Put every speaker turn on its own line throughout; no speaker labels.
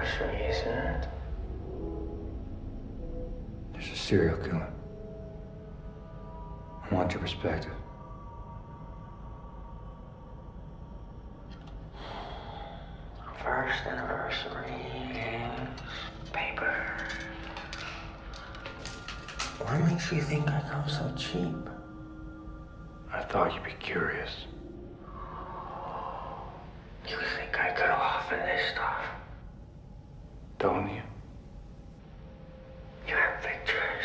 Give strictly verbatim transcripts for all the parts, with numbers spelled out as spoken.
anniversary, isn't it?
There's a serial killer. I want your perspective.
First anniversary, games, paper. What makes you think I come so cheap?
I thought you'd be curious.
You think I could offer this stuff?
Don't you?
You have pictures.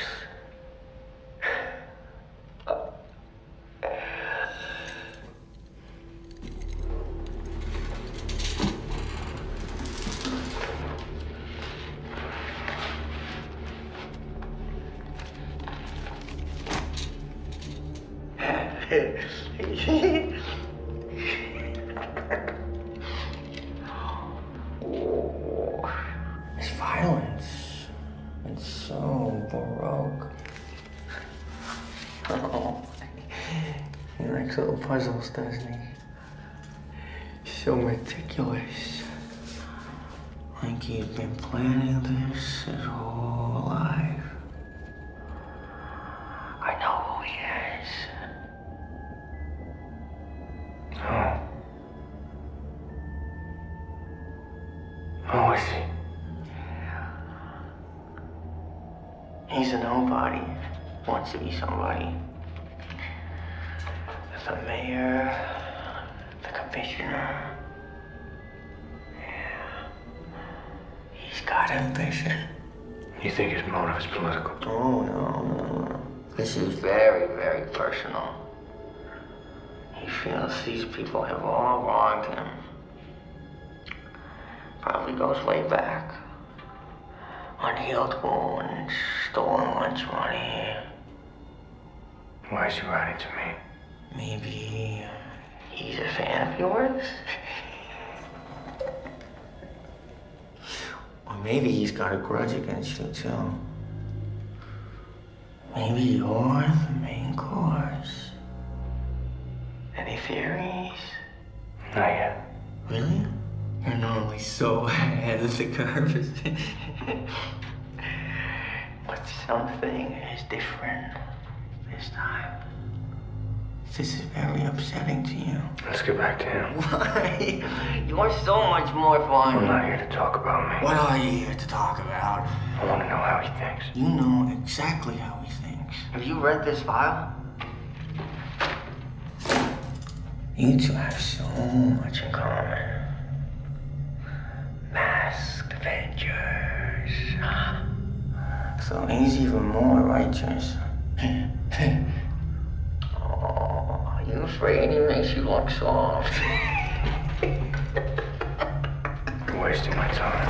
It's violence. It's so baroque. Oh, he likes little puzzles, doesn't he? So meticulous. Like he's been planning this his whole life. I know who he is.
Oh. Who is he?
He's a nobody. Wants to be somebody. The mayor, the commissioner. Yeah. He's got ambition.
You think his motive is political?
Oh, no, no, no. This is very, very personal. He feels these people have all wronged him. Probably goes way back. Unhealed wounds, stolen lunch money.
Why is he writing to me?
Maybe he's a fan of yours? Or maybe he's got a grudge against you, too. Maybe you're the main course. Any theories?
Not yet.
Really? You're normally so ahead of the curve. But something is different this time. This is very upsetting to you.
Let's get back to him.
Why? You're so much more fun.
I'm not here to talk about me.
What are you here to talk about?
I want to know how he thinks.
You know exactly how he thinks. Have you read this file? You two have so much in common. Masked Avengers. So he's even more righteous. Oh, are you afraid he makes you look soft?
You're wasting my time.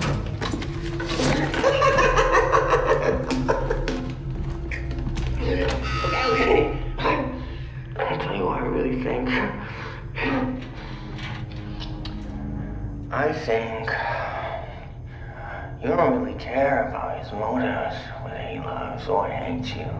Okay, okay. I'll tell you what I really think. I think you don't really care about his motives, whether he loves or hates you.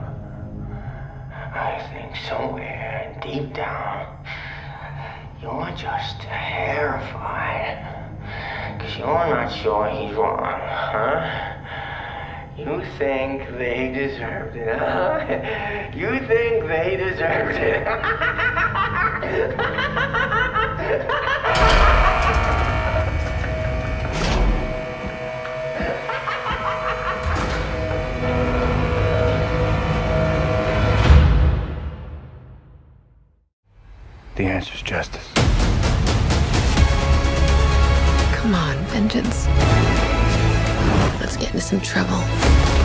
I think somewhere deep down, you're just terrified. Because you're not sure he's wrong, huh? You think they deserved it, huh? You think they deserved it.
The answer's justice.
Come on, vengeance. Let's get into some trouble.